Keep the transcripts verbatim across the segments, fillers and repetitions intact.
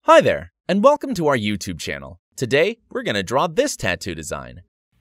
Hi there, and welcome to our YouTube channel. Today, we're going to draw this tattoo design.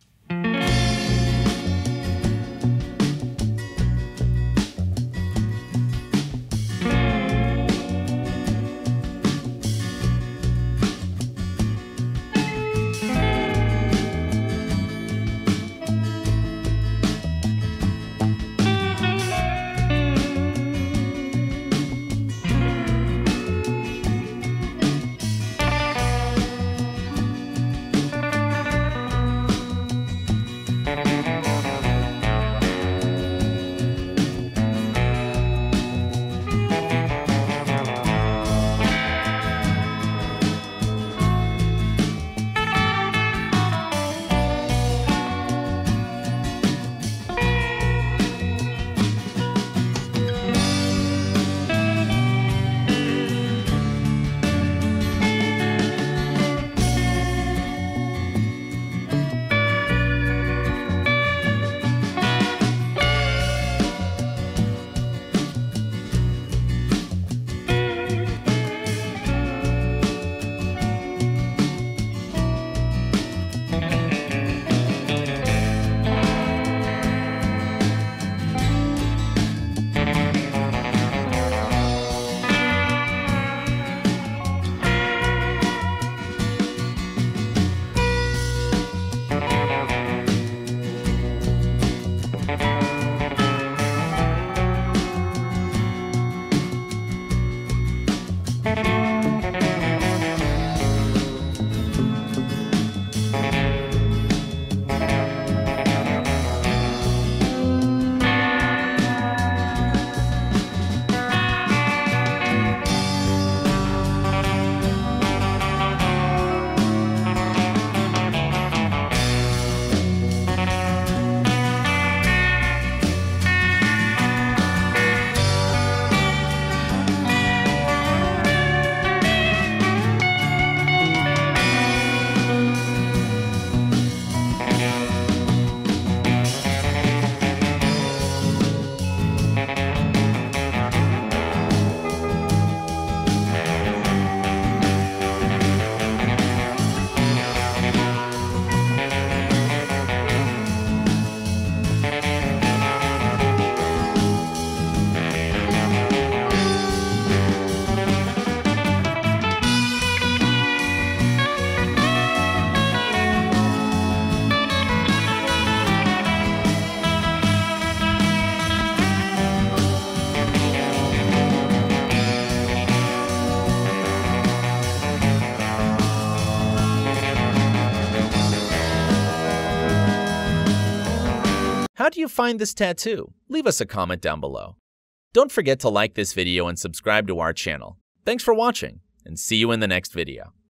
How do you find this tattoo? Leave us a comment down below. Don't forget to like this video and subscribe to our channel. Thanks for watching, and see you in the next video.